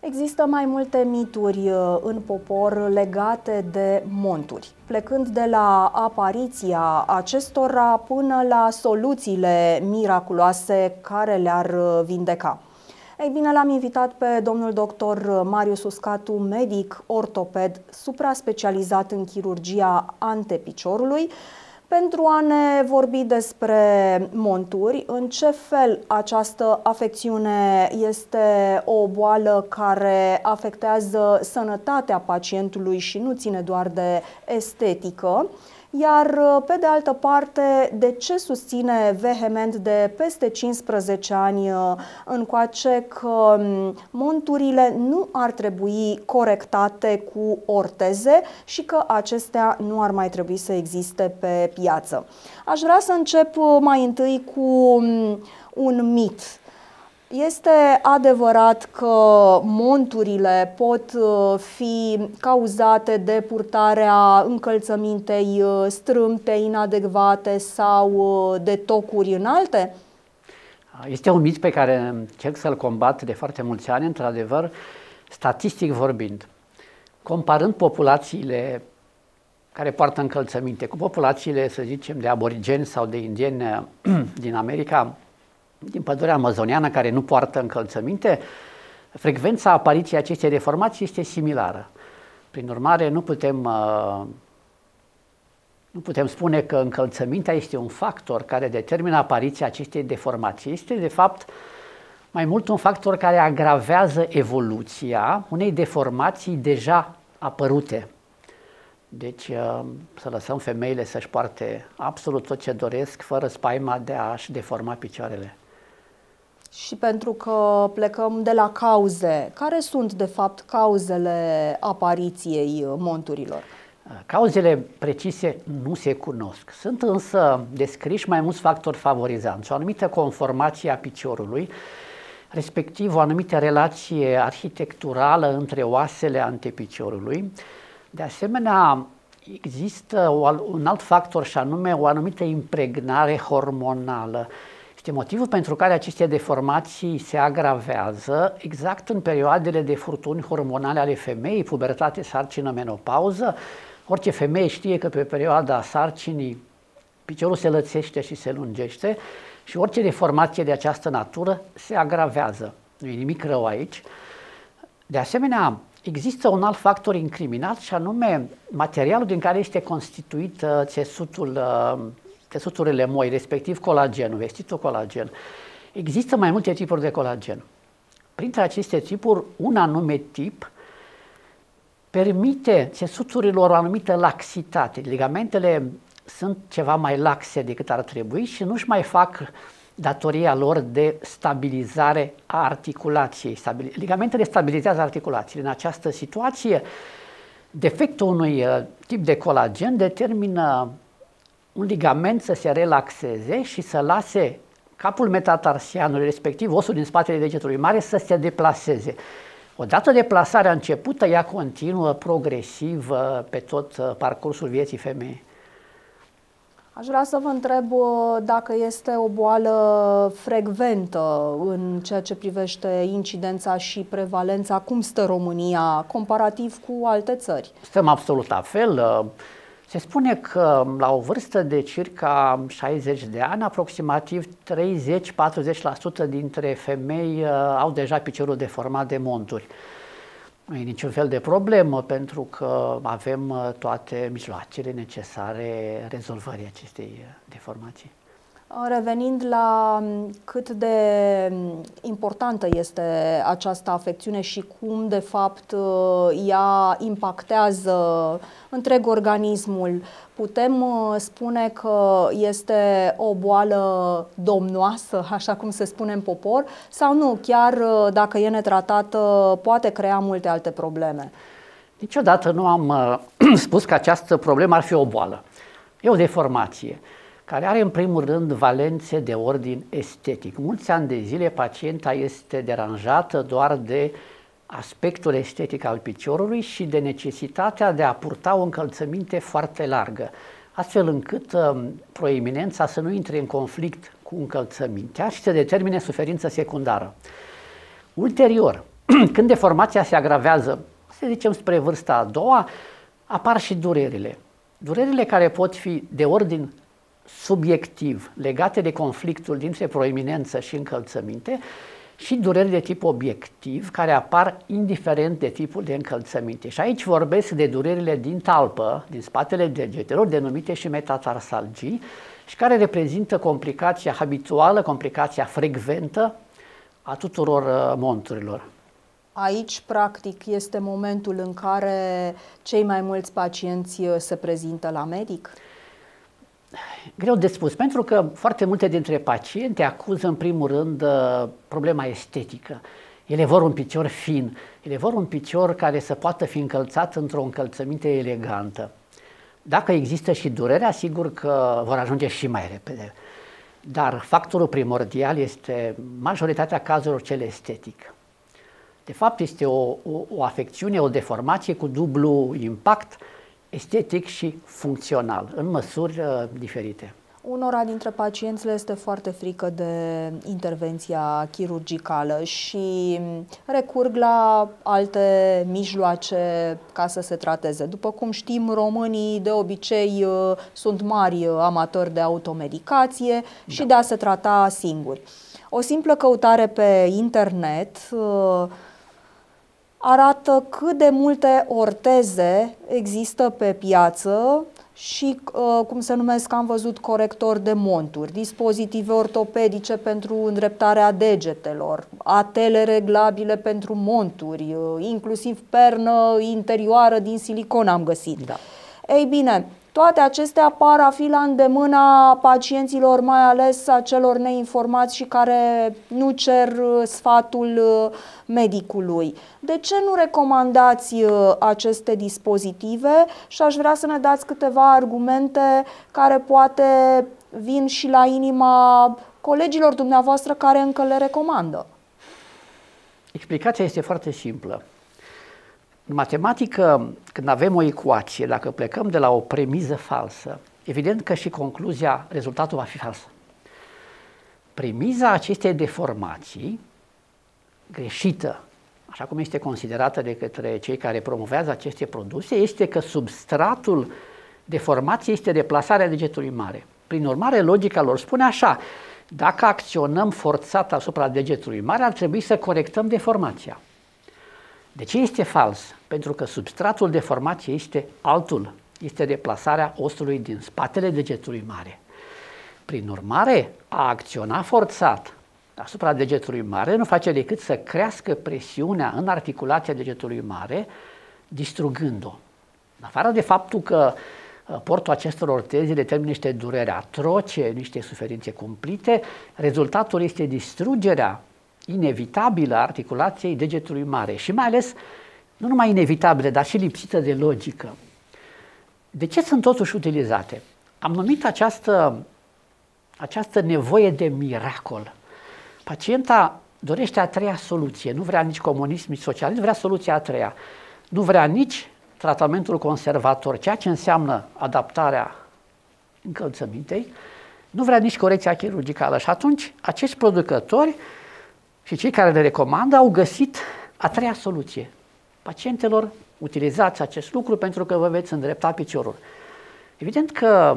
Există mai multe mituri în popor legate de monturi, plecând de la apariția acestora până la soluțiile miraculoase care le-ar vindeca. Ei bine, l-am invitat pe domnul doctor Marius Uscatu, medic ortoped supra-specializat în chirurgia antepiciorului, pentru a ne vorbi despre monturi, în ce fel această afecțiune este o boală care afectează sănătatea pacientului și nu ține doar de estetică, iar pe de altă parte, de ce susține vehement de peste 15 ani încoace că monturile nu ar trebui corectate cu orteze și că acestea nu ar mai trebui să existe pe piață. Aș vrea să încep mai întâi cu un mit. Este adevărat că monturile pot fi cauzate de purtarea încălțămintei strâmte, inadecvate sau de tocuri înalte? Este un mit pe care încerc să-l combat de foarte mulți ani, într-adevăr, statistic vorbind. Comparând populațiile care poartă încălțăminte cu populațiile, să zicem, de aborigeni sau de indieni din America, din pădurea amazoniană, care nu poartă încălțăminte, frecvența apariției acestei deformații este similară. Prin urmare, nu putem spune că încălțămintea este un factor care determină apariția acestei deformații. Este, de fapt, mai mult un factor care agravează evoluția unei deformații deja apărute. Deci să lăsăm femeile să-și poarte absolut tot ce doresc, fără spaima de a-și deforma picioarele. Și pentru că plecăm de la cauze, care sunt de fapt cauzele apariției monturilor? Cauzele precise nu se cunosc. Sunt însă descriși mai mulți factori favorizanți. O anumită conformație a piciorului, respectiv o anumită relație arhitecturală între oasele antepiciorului. De asemenea, există un alt factor și anume o anumită impregnare hormonală. Este motivul pentru care aceste deformații se agravează exact în perioadele de furtuni hormonale ale femeii, pubertate, sarcină, menopauză. Orice femeie știe că pe perioada sarcinii piciorul se lățește și se lungește și orice deformație de această natură se agravează. Nu e nimic rău aici. De asemenea, există un alt factor incriminat și anume materialul din care este constituit țesuturile moi, respectiv colagenul, vestitul colagen. Există mai multe tipuri de colagen. Printre aceste tipuri, un anume tip permite țesuturilor o anumită laxitate. Ligamentele sunt ceva mai laxe decât ar trebui și nu-și mai fac datoria lor de stabilizare a articulației. Ligamentele stabilizează articulațiile. În această situație, defectul unui tip de colagen determină un ligament să se relaxeze și să lase capul metatarsianului, respectiv osul din spatele degetului mare, să se deplaseze. Odată deplasarea începută, ea continuă progresiv pe tot parcursul vieții femeii. Aș vrea să vă întreb dacă este o boală frecventă în ceea ce privește incidența și prevalența. Cum stă România comparativ cu alte țări? Stăm absolut la fel. Se spune că la o vârstă de circa 60 de ani, aproximativ 30-40% dintre femei au deja piciorul deformat de monturi. Nu e niciun fel de problemă pentru că avem toate mijloacele necesare rezolvării acestei deformații. Revenind la cât de importantă este această afecțiune și cum de fapt ea impactează întreg organismul, putem spune că este o boală domnoasă, așa cum se spune în popor, sau nu, chiar dacă e netratată poate crea multe alte probleme? Niciodată nu am spus că această problemă ar fi o boală. E o deformație care are în primul rând valențe de ordin estetic. Mulți ani de zile pacienta este deranjată doar de aspectul estetic al piciorului și de necesitatea de a purta o încălțăminte foarte largă, astfel încât proeminența să nu intre în conflict cu încălțămintea și să determine suferință secundară. Ulterior, Când deformația se agravează, să zicem spre vârsta a doua, apar și durerile. Durerile care pot fi de ordin subiectiv, legate de conflictul dintre proeminență și încălțăminte, și dureri de tip obiectiv, care apar indiferent de tipul de încălțăminte. Și aici vorbesc de durerile din talpă, din spatele degetelor, denumite și metatarsalgii, și care reprezintă complicația habituală, complicația frecventă a tuturor monturilor. Aici, practic, este momentul în care cei mai mulți pacienți se prezintă la medic? Greu de spus, pentru că foarte multe dintre paciente acuză în primul rând problema estetică. Ele vor un picior fin, ele vor un picior care să poată fi încălțat într-o încălțăminte elegantă. Dacă există și durerea, sigur că vor ajunge și mai repede. Dar factorul primordial este majoritatea cazurilor cel estetic. De fapt, este o afecțiune, o deformație cu dublu impact, estetic și funcțional, în măsuri diferite. Unora dintre pacienți le este foarte frică de intervenția chirurgicală și recurg la alte mijloace ca să se trateze. După cum știm, românii de obicei sunt mari amatori de automedicație și de a se trata singuri. O simplă căutare pe internet arată cât de multe orteze există pe piață și, cum se numesc, am văzut corectori de monturi, dispozitive ortopedice pentru îndreptarea degetelor, atele reglabile pentru monturi, inclusiv pernă interioară din silicon am găsit. Da. Ei bine, toate acestea par a fi la îndemâna pacienților, mai ales a celor neinformați și care nu cer sfatul medicului. De ce nu recomandați aceste dispozitive? Și aș vrea să ne dați câteva argumente care poate vin și la inima colegilor dumneavoastră care încă le recomandă. Explicația este foarte simplă. În matematică, când avem o ecuație, dacă plecăm de la o premiză falsă, evident că și concluzia, rezultatul va fi falsă. Premiza acestei deformații, greșită, așa cum este considerată de către cei care promovează aceste produse, este că substratul deformației este deplasarea degetului mare. Prin urmare, logica lor spune așa: dacă acționăm forțat asupra degetului mare, ar trebui să corectăm deformația. De ce este fals? Pentru că substratul deformației este altul, este deplasarea osului din spatele degetului mare. Prin urmare, a acționa forțat asupra degetului mare nu face decât să crească presiunea în articulația degetului mare, distrugând-o. În afară de faptul că portul acestor orteze determină niște dureri atroce, niște suferințe cumplite, rezultatul este distrugerea inevitabilă a articulației degetului mare și mai ales, nu numai inevitabilă, dar și lipsită de logică. De ce sunt totuși utilizate? Am numit această nevoie de miracol. Pacienta dorește a treia soluție, nu vrea nici comunism, nici socialism, vrea soluția a treia. Nu vrea nici tratamentul conservator, ceea ce înseamnă adaptarea încălțămintei, nu vrea nici corecția chirurgicală. Și atunci acești producători și cei care le recomandă au găsit a treia soluție. Pacientelor, utilizați acest lucru pentru că vă veți îndrepta piciorul. Evident că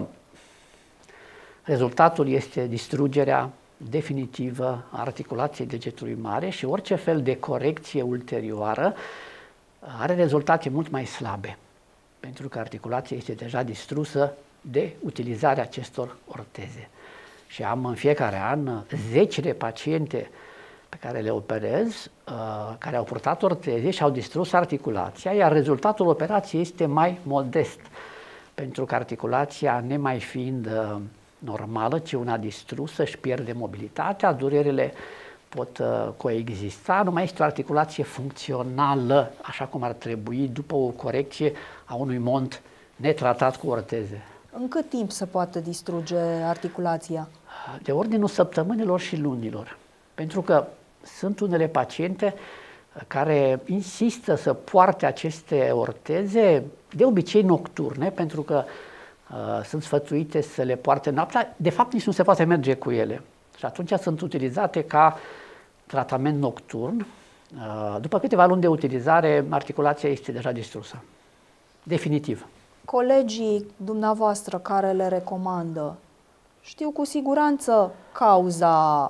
rezultatul este distrugerea definitivă a articulației degetului mare și orice fel de corecție ulterioară are rezultate mult mai slabe, pentru că articulația este deja distrusă de utilizarea acestor orteze. Și am în fiecare an zeci de paciente pe care le operez, care au purtat orteze și au distrus articulația, iar rezultatul operației este mai modest, pentru că articulația, nemai fiind normală, ci una distrusă, își pierde mobilitatea, durerile pot coexista, nu mai este o articulație funcțională, așa cum ar trebui, după o corecție a unui mont netratat cu orteze. În cât timp se poate distruge articulația? De ordinul săptămânilor și lunilor, pentru că sunt unele paciente care insistă să poarte aceste orteze, de obicei nocturne, pentru că sunt sfătuite să le poarte noaptea. De fapt, nici nu se poate merge cu ele. Și atunci sunt utilizate ca tratament nocturn, După câteva luni de utilizare, articulația este deja distrusă. Definitiv. Colegii dumneavoastră care le recomandă știu cu siguranță cauza?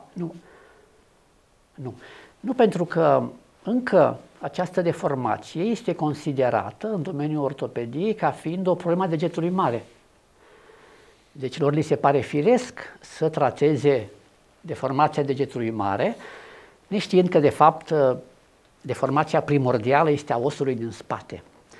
Nu, pentru că încă această deformație este considerată în domeniul ortopediei ca fiind o problemă a degetului mare. Deci lor li se pare firesc să trateze deformația degetului mare, neștiind că de fapt deformația primordială este a osului din spate.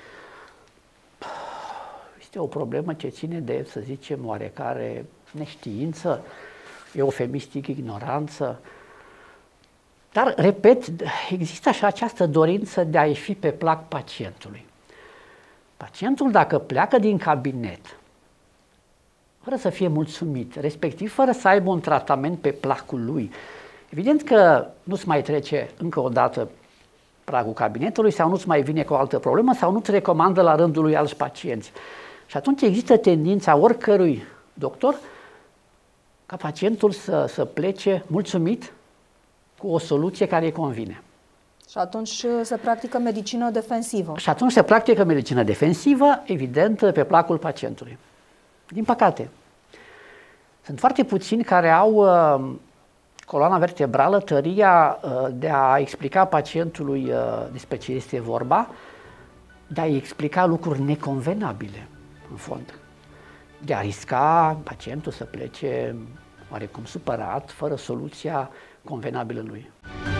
Este o problemă ce ține de, să zicem, oarecare neștiință, eufemistic ignoranță. Dar, repet, există așa această dorință de a-i fi pe plac pacientului. Pacientul, dacă pleacă din cabinet, fără să fie mulțumit, respectiv fără să aibă un tratament pe placul lui, evident că nu-ți mai trece încă o dată pragul cabinetului sau nu-ți mai vine cu o altă problemă sau nu-ți recomandă la rândul lui alți pacienți. Și atunci există tendința oricărui doctor ca pacientul să plece mulțumit cu o soluție care îi convine. Și atunci se practică medicină defensivă. Și atunci se practică medicină defensivă, evident, pe placul pacientului. Din păcate. Sunt foarte puțini care au coloana vertebrală, tăria de a explica pacientului despre ce este vorba, de a-i explica lucruri neconvenabile, în fond. De a risca pacientul să plece oarecum supărat, fără soluția convenabilă lui.